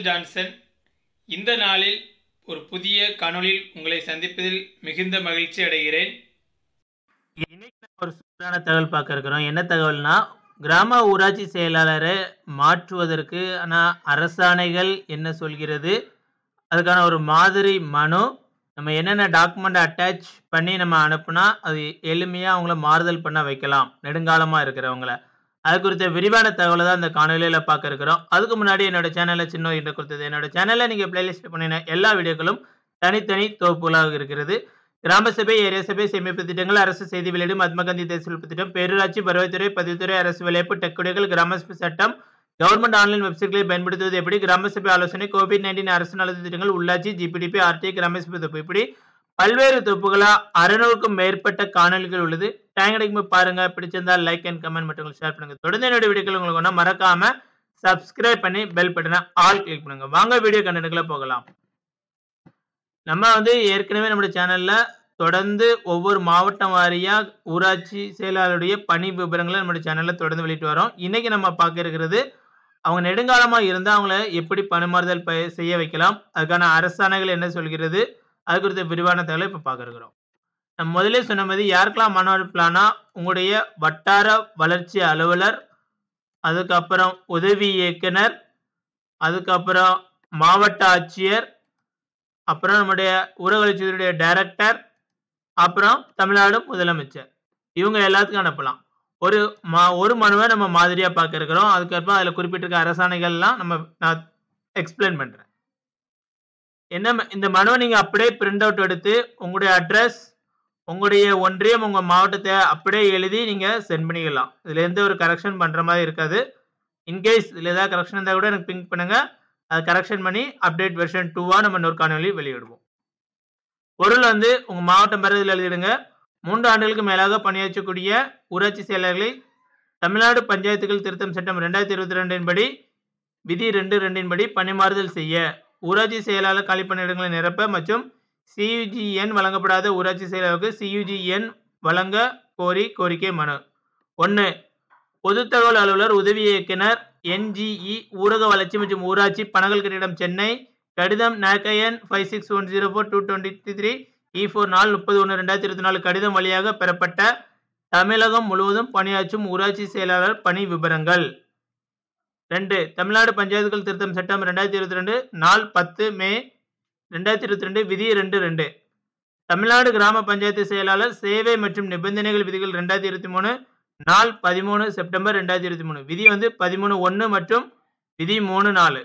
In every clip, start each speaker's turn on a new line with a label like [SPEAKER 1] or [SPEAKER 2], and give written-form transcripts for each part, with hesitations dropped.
[SPEAKER 1] Michael Johnson. இந்த நாளில் ஒரு புதிய காணொளியில் உங்களை சந்திப்பதில் மிகுந்த மகிழ்ச்சி அடைகிறேன்.
[SPEAKER 2] இன்னைக்கு நம்ம ஒரு சூப்பரான தகவல் பார்க்க இருக்கிறோம். என்ன தகவல்னா, கிராம ஊராட்சி செயலாளரை மாற்றுவதற்கு அரசாணைகள் என்ன சொல்கிறது, அதுக்கான ஒரு மாதிரி மனு, நம்ம என்னென்ன டாக்குமெண்ட் அட்டாச் பண்ணி நம்ம அனுப்புனா அது எளிமையாக அவங்கள மாறுதல் பண்ண வைக்கலாம், நெடுங்காலமாக இருக்கிறவங்கள. அது குறித்த விரிவான தகவலை தான் இந்த காணொலியில் பார்க்க இருக்கிறோம். அதுக்கு முன்னாடி என்னோட சேனலை சின்ன என்று கொடுத்தது, என்னோட சேனலை நீங்கள் பிளேலிஸ்ட் பண்ணின எல்லா வீடியோக்களும் தனித்தனி தொகுப்புகளாக இருக்கிறது. கிராம சபை, ஏரியா சபை, சேமிப்பு திட்டங்கள், அரசு செய்தி வெளியீடு, மகாத்மா காந்தி தேசிய திட்டம், பேரூராட்சி, வருவாய்த்துறை, பதிவுத்துறை, அரசு வேலைவாய்ப்பு, டெக்குடைகள், கிராம சபை சட்டம், கவர்மெண்ட் ஆன்லைன் வெப்சைட்களை பயன்படுத்துவது எப்படி, கிராம சபை ஆலோசனை, COVID-19 அரசு நலத்திட்ட திட்டங்கள், உள்ளாட்சி, GPDP, RTI, கிராம சபை தொகுப்பு, இப்படி பல்வேறு தொகுப்புகளா 600க்கும் மேற்பட்ட காணொலிகள் உள்ளது. டைம் கிடைக்கும் பாருங்க. பிடிச்சிருந்தா லைக் அண்ட் கமெண்ட் மற்றும் ஷேர் பண்ணுங்க. தொடர்ந்து என்னோட வீடியோக்கள் உங்களுக்கு மறக்காம சப்ஸ்கிரைப் பண்ணி பெல் பட்டனை ஆல் கிளிக் பண்ணுங்க. வாங்க வீடியோ கண்டென்ட்குள்ள போகலாம். நம்ம ஏற்கனவே நம்ம சேனல்ல தொடர்ந்து ஒவ்வொரு மாவட்டம் வாரியா ஊராட்சி செயலாளருடைய பணி விவரங்களை நம்ம சேனல்ல தொடர்ந்து வெளியிட்டு வரோம். இன்னைக்கு நம்ம பார்க்க இருக்கிறது, அவங்க நெடுங்காலமா இருந்தா அவங்கள எப்படி பணிமாறுதல் செய்ய வைக்கலாம், அதுக்கான அரசாணைகள் என்ன சொல்கிறது, அது குறித்த விரிவான தகவலை இப்ப பார்க்க இருக்கிறோம். நம்ம முதலே சொன்ன மாதிரி யாருக்கெல்லாம் மனு அனுப்பலாம்னா, உங்களுடைய வட்டார வளர்ச்சி அலுவலர், அதுக்கப்புறம் உதவி இயக்குனர், அதுக்கப்புறம் மாவட்ட ஆட்சியர், அப்புறம் நம்முடைய ஊரகவளர்ச்சித்துறையுடைய டைரக்டர், அப்புறம் தமிழ்நாடு முதலமைச்சர், இவங்க எல்லாத்துக்கும் அனுப்பலாம். ஒரு மனுவை நம்ம மாதிரியா பார்க்க இருக்கிறோம். அதுக்கப்புறம் அதில் குறிப்பிட்டிருக்க அரசாணைகள்லாம் நான் எக்ஸ்பிளைன் பண்றேன். என்ன, இந்த மனுவை நீங்க அப்படியே பிரிண்ட் அவுட் எடுத்து உங்களுடைய அட்ரஸ், உங்களுடைய ஒன்றியம், உங்க மாவட்டத்தை அப்படியே எழுதி நீங்க சென்ட் பண்ணிக்கலாம். இதுல எந்த ஒரு கரெக்ஷன் பண்ற மாதிரி இருக்காது. இன்கேஸ் இதுல ஏதாவது கரெக்ஷன் இருந்தா கூட எனக்கு பிங்க் பண்ணுங்க. அதை கரெக்ஷன் பண்ணி அப்டேட் வெர்ஷன் 2 நம்ம இன்னொரு காணொலி வெளியிடுவோம். பொருள் உங்க மாவட்டம் பெறதில் எழுதிடுங்க. 3 ஆண்டுகளுக்கு மேலாக பணியாற்றக்கூடிய ஊராட்சி செயலாளர்களை தமிழ்நாடு பஞ்சாயத்துகள் திருத்தம் சட்டம் 2022 படி விதி 2(2) படி பணிமாறுதல் செய்ய, ஊராட்சி செயலாளர் காலி பணியிடங்களை நிரப்ப மற்றும் CUG வழங்கப்படாத ஊராட்சி செயலாளருக்கு CUG வழங்க கோரி கோரிக்கை மனு. 1. பொது தகவல் அலுவலர், உதவி இயக்குனர், NGE, ஊரக வளர்ச்சி மற்றும் ஊராட்சி, பனகல் கட்டிடம், சென்னை. கடிதம் NAC எண் 56104223 E4 நாள் 30/1/2024 கடிதம் வழியாக பெறப்பட்ட தமிழகம் முழுவதும் பணியாற்றும் ஊராட்சி செயலாளர் பணி விபரங்கள். 2. தமிழ்நாடு பஞ்சாயத்துகள் திருத்தம் சட்டம் 2022 நாள் 10 மே 2022 விதி 2(2). தமிழ்நாடு கிராம பஞ்சாயத்து செயலாளர் சேவை மற்றும் நிபந்தனைகள் விதிகள் 2023 நாள் 13 செப்டம்பர் 2023 விதி 13(1) மற்றும் விதி 3(4).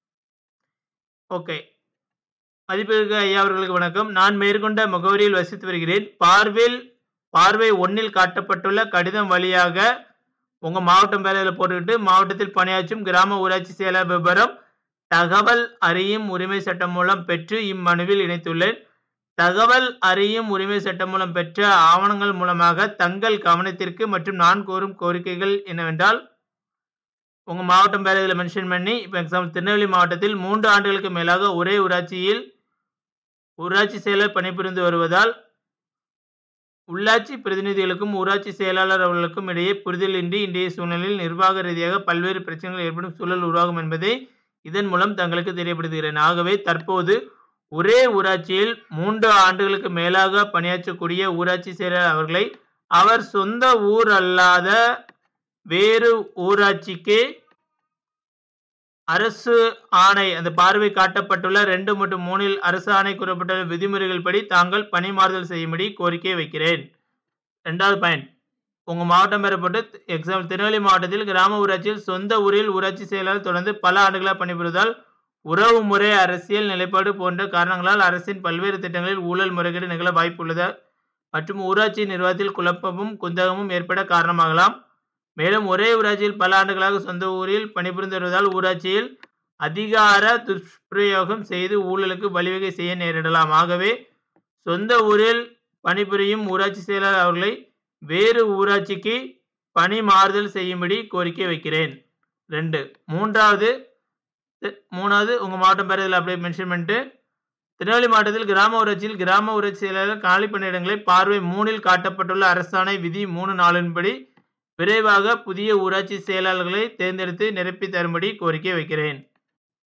[SPEAKER 2] ஓகே, மதிப்பிற்கு ஐயா அவர்களுக்கு வணக்கம். நான் மேற்கொண்ட முகவரியில் வசித்து வருகிறேன். பார்வை 1 காட்டப்பட்டுள்ள கடிதம் வழியாக உங்க மாவட்டம் பேரில் போட்டுக்கிட்டு மாவட்டத்தில் பணியாற்றும் கிராம ஊராட்சி செயலர் விபரம் தகவல் அறியும் உரிமை சட்டம் மூலம் பெற்று இம்மனுவில் இணைத்துள்ளேன். தகவல் அறியும் உரிமை சட்டம் மூலம் பெற்ற ஆவணங்கள் மூலமாக தங்கள் கவனத்திற்கு மற்றும் நான் கோரும் கோரிக்கைகள் என்னவென்றால், உங்க மாவட்டம் பேர் இதில் மென்ஷன் பண்ணி, இப்போ எக்ஸாம்பிள் திருநெல்வேலி மாவட்டத்தில் 3 ஆண்டுகளுக்கு மேலாக ஒரே ஊராட்சியில் ஊராட்சி செயலர் பணிபுரிந்து வருவதால் உள்ளாட்சி பிரதிநிதிகளுக்கும் ஊராட்சி செயலாளர் அவர்களுக்கும் இடையே புரிதல் இன்றி இன்றைய சூழ்நிலையில் நிர்வாக ரீதியாக பல்வேறு பிரச்சனைகள் ஏற்படும் சூழல் உருவாகும் என்பதை இதன் மூலம் தங்களுக்கு தெரியப்படுத்துகிறேன். ஆகவே தற்போது ஒரே ஊராட்சியில் 3 ஆண்டுகளுக்கு மேலாக பணியாற்றக்கூடிய ஊராட்சி செயலர் அவர்களை அவர் சொந்த ஊர் அல்லாத வேறு ஊராட்சிக்கு அரசு ஆணை, அந்த பார்வை காட்டப்பட்டுள்ள 2 மற்றும் 3 அரசு ஆணை கூறப்பட்டுள்ள விதிமுறைகள் படி தாங்கள் பணிமாறுதல் செய்யும்படி கோரிக்கை வைக்கிறேன். 2வது பாயிண்ட், உங்க மாவட்டம் பெறப்பட்டு எக்ஸாம்பிள் திருநெல்வேலி மாவட்டத்தில் கிராம ஊராட்சியில் சொந்த ஊரில் ஊராட்சி செயலாளர் தொடர்ந்து பல ஆண்டுகளாக பணிபுரிவதால் உறவு முறை, அரசியல் நிலைப்பாடு போன்ற காரணங்களால் அரசின் பல்வேறு திட்டங்களில் ஊழல் முறைகேடு நிகழ வாய்ப்புள்ளது மற்றும் ஊராட்சி நிர்வாகத்தில் குழப்பமும் குந்தகமும் ஏற்பட காரணமாகலாம். மேலும் ஒரே ஊராட்சியில் பல ஆண்டுகளாக சொந்த ஊரில் பணிபுரிந்து வருவதால் ஊராட்சியில் அதிகார துஷ்பிரயோகம் செய்து ஊழலுக்கு வழிவகை செய்ய நேரிடலாம். ஆகவே சொந்த ஊரில் பணிபுரியும் ஊராட்சி செயலாளர் அவர்களை வேறு ஊராட்சிக்கு பணி மாறுதல் செய்யும்படி கோரிக்கை வைக்கிறேன். 2. மூன்றாவது உங்க மாவட்டம் பேர் இதில் அப்படியே மென்ஷன் பண்ணிட்டு, திருநெல்வேலி மாவட்டத்தில் கிராம ஊராட்சியில் கிராம ஊராட்சி செயலாளர் காலி பணியிடங்களை பார்வை 3 காட்டப்பட்டுள்ள அரசாணை விதி 3(4) படி விரைவாக புதிய ஊராட்சி செயலாளர்களை தேர்ந்தெடுத்து நிரப்பி தரும்படி கோரிக்கை வைக்கிறேன்.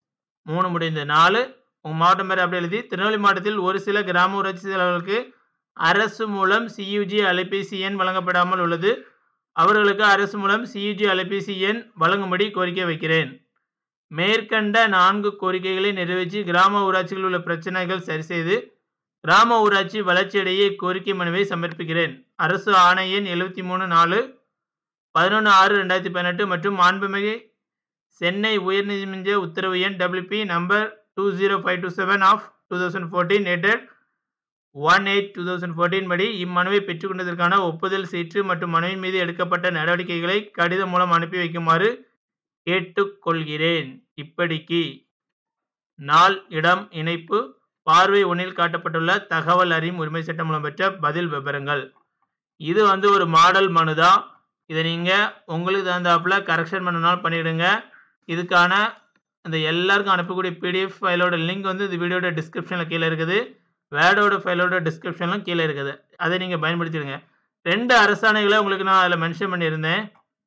[SPEAKER 2] 3 முடிந்து 4 உங்கள் மாவட்டம் பேர் அப்படி எழுதி திருநெல்வேலி மாவட்டத்தில் ஒரு சில கிராம ஊராட்சி செயலாளர்களுக்கு அரசு மூலம் சியுஜி அலைபேசி எண் வழங்கப்படாமல் உள்ளது. அவர்களுக்கு அரசு மூலம் சியுஜி அலைபேசி எண் வழங்கும்படி கோரிக்கை வைக்கிறேன். மேற்கண்ட 4 கோரிக்கைகளை நிறைவேற்றி கிராம ஊராட்சிகளில் உள்ள பிரச்சனைகள் சரி செய்து கிராம ஊராட்சி வளர்ச்சியடைய கோரிக்கை மனுவை சமர்ப்பிக்கிறேன். அரசு ஆணை எண் 73/4 11/6/2018 மற்றும் மாண்புமிகு சென்னை உயர்நீதிமன்ற உத்தரவு எண் WP நம்பர் 20527 of 2014 dated 1/8/2014 படி இம்மனுவை பெற்றுக்கொண்டதற்கான ஒப்புதல் சீற்று மற்றும் மனுவின் மீது எடுக்கப்பட்ட நடவடிக்கைகளை கடிதம் மூலம் அனுப்பி வைக்குமாறு கேட்டுக்கொள்கிறேன். இப்படிக்கு நாள், இடம், இணைப்பு பார்வை 1 காட்டப்பட்டுள்ள தகவல் அறியும் உரிமை சட்டம் மூலம் பெற்ற பதில் விவரங்கள். இது ஒரு மாடல் மனு தான். இதை நீங்கள் உங்களுக்கு தகுந்தாப்புல கரெக்ஷன் பண்ணனாலும் பண்ணிவிடுங்க. இதுக்கான இந்த எல்லாருக்கும் அனுப்பக்கூடிய PDF ஃபைலோட லிங்க் இந்த வீடியோட டிஸ்கிரிப்ஷனில் கீழே இருக்குது. வேர்டோட ஃபைலோட டிஸ்கிரிப்ஷன்லாம் கீழே இருக்குது. அதை நீங்கள் பயன்படுத்திடுங்க. 2 அரசாணைகளை உங்களுக்கு நான் அதில் மென்ஷன் பண்ணியிருந்தேன்.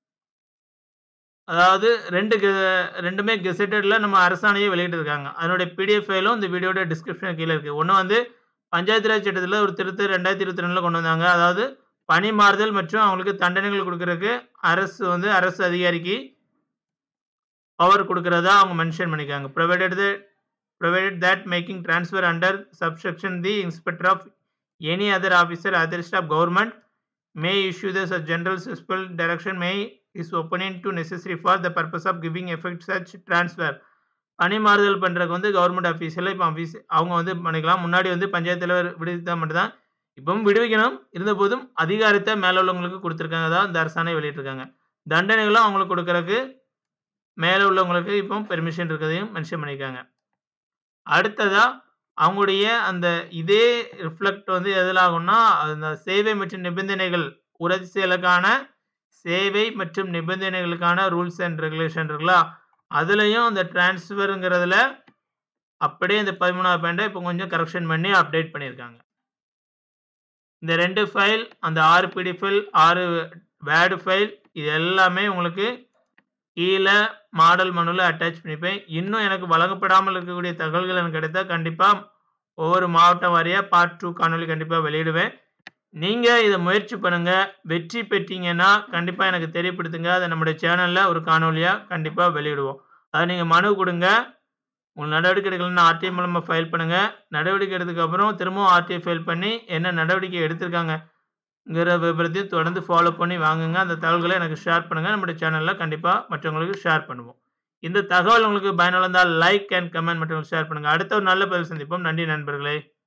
[SPEAKER 2] அதாவது ரெண்டுமே கெசட்டடில் நம்ம அரசாணையை வெளியிட்டிருக்காங்க. அதனுடைய PDF ஃபைலும் இந்த வீடியோட டிஸ்கிரிப்ஷன் கீழே இருக்குது. ஒன்று பஞ்சாயத்து ராஜ் சட்டத்தில் ஒரு திருத்தம் 2022 கொண்டு வந்தாங்க. அதாவது பணி மாறுதல் மற்றும் அவங்களுக்கு தண்டனைகள் கொடுக்கறதுக்கு அரசு அதிகாரிக்கு பவர் கொடுக்கறதா அவங்க மென்ஷன் பண்ணிக்காங்க. provided that making transfer under subsection the inspector of any other officer authorized of government may issue the general special direction may is opening to necessary for the purpose of giving effect such transfer. பணி மாறுதல் பண்ணுறதுக்கு government ஆஃபீஸில் இப்போ அவங்க பண்ணிக்கலாம். முன்னாடி பஞ்சாயத்து தலைவர் விடுவித்தா மட்டும்தான், இப்பவும் விடுவிக்கணும். இருந்தபோதும் அதிகாரத்தை மேலே உள்ளவங்களுக்கு கொடுத்துருக்காங்க. தான் இந்த அரசாணை வெளியிட்டிருக்காங்க. தண்டனைகளும் அவங்களுக்கு கொடுக்கறதுக்கு மேலே உள்ளவங்களுக்கு இப்போ பெர்மிஷன் இருக்கிறதையும் மென்ஷன் பண்ணியிருக்காங்க. அடுத்ததாக அவங்களுடைய அந்த இதே ரிஃப்ளெக்ட் எதில் ஆகும்னா அந்த சேவை மற்றும் நிபந்தனைகள் ஊராட்சி செயலுக்கான சேவை மற்றும் நிபந்தனைகளுக்கான ரூல்ஸ் அண்ட் ரெகுலேஷன் இருக்குல்ல, அதுலேயும் அந்த டிரான்ஸ்ஃபருங்கிறதுல அப்படியே இந்த 13வது பாயிண்டை இப்போ கொஞ்சம் கரெக்ஷன் பண்ணி அப்டேட் பண்ணியிருக்காங்க. இந்த 2 ஃபைல், அந்த 6 PDF ஃபைல், 6 வேர்டு ஃபைல், இது எல்லாமே உங்களுக்கு கீழே மாடல் மனுவில் அட்டாச் பண்ணிப்பேன். இன்னும் எனக்கு வழங்கப்படாமல் இருக்கக்கூடிய தகவல்கள் எனக்கு கிடைத்தா கண்டிப்பாக ஒவ்வொரு மாவட்டம் வாரியாக பார்ட் 2 காணொலி கண்டிப்பாக வெளியிடுவேன். நீங்கள் இதை முயற்சி பண்ணுங்கள். வெற்றி பெற்றீங்கன்னா கண்டிப்பாக எனக்கு தெரியப்படுத்துங்க. அதை நம்முடைய சேனலில் ஒரு காணொலியாக கண்டிப்பாக வெளியிடுவோம். அதை நீங்கள் மனு கொடுங்க. உங்கள் நடவடிக்கை எடுக்கலன்னா RTI மூலமாக ஃபைல் பண்ணுங்கள். நடவடிக்கை எடுத்ததுக்கப்புறம் திரும்பவும் RTI ஃபைல் பண்ணி என்ன நடவடிக்கை எடுத்திருக்காங்கங்கிற விபரத்தையும் தொடர்ந்து ஃபாலோ பண்ணி வாங்குங்க. அந்த தகவல்களை எனக்கு ஷேர் பண்ணுங்கள். நம்முடைய சேனலில் கண்டிப்பாக மற்றவங்களுக்கு ஷேர் பண்ணுவோம். இந்த தகவல் உங்களுக்கு பயனுள்ளதால் லைக் அண்ட் கமெண்ட் மற்றும் ஷேர் பண்ணுங்கள். அடுத்த ஒரு நல்ல பதிவு சந்திப்போம். நன்றி நண்பர்களே.